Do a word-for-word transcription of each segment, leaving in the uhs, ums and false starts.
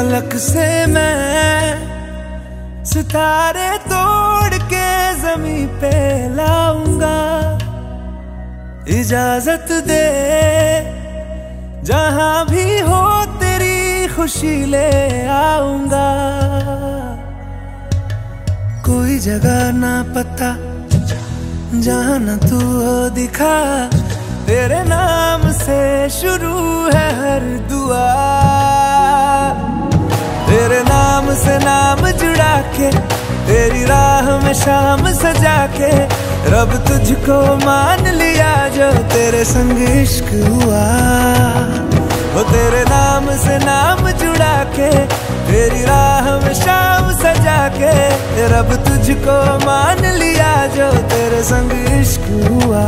पलक से मैं सितारे तोड़ के ज़मीं पे लाऊंगा। इजाजत दे जहां भी हो तेरी खुशी ले आऊंगा। कोई जगह ना पता जहां न तू हो दिखा, तेरे नाम से शुरू है हर दुआ। तेरे नाम से नाम जुड़ा के, तेरी राह में शाम सजा के, रब तुझको मान लिया जो तेरे संग इश्क हुआ। वो तेरे नाम से नाम जुड़ा के, तेरी राह में शाम सजा के, रब तुझको मान लिया जो तेरे संग इश्क हुआ।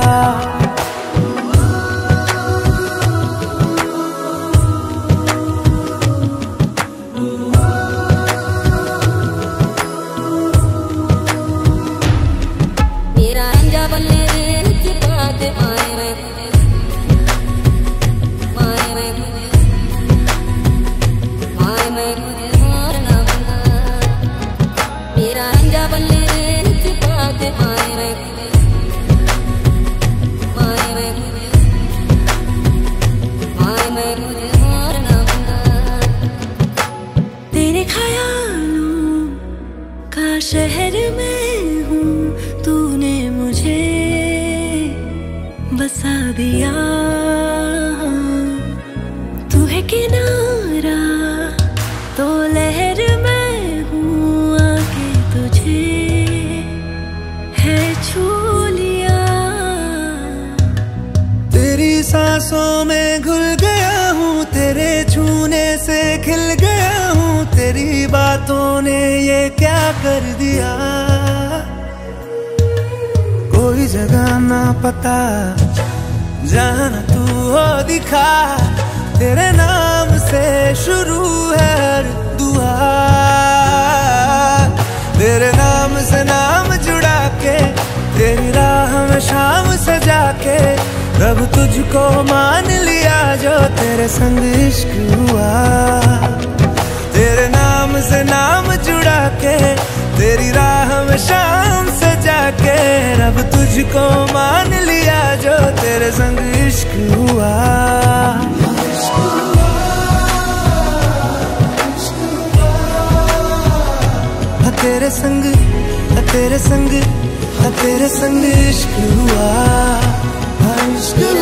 तेरे ख्यालों का शहर में हूँ, तूने मुझे बसा दिया। तू है किनारा तो लहर में हूँ, आके तुझे है छू लिया। तेरी सांसों में घुल गया हूँ, तेरे छूने से खिल गया हूँ। तेरी बातों ने ये क्या कर दिया। कोई जगह ना पता जहां न तू हो दिखा, तेरे नाम से शुरू है हर दुआ। तेरे नाम से नाम जुड़ा के, तेरी राह में शाम सजा के, रब तुझको मान लिया जो तेरे संग इश्क हुआ। तेरे नाम से नाम जुड़ा के, तेरी राह में शाम सजा के, रब तुझको मान लिया जो तेरे संग इश्क हुआ। तेरे संग तेरे संग तेरे संग इश्क हुआ, इश्क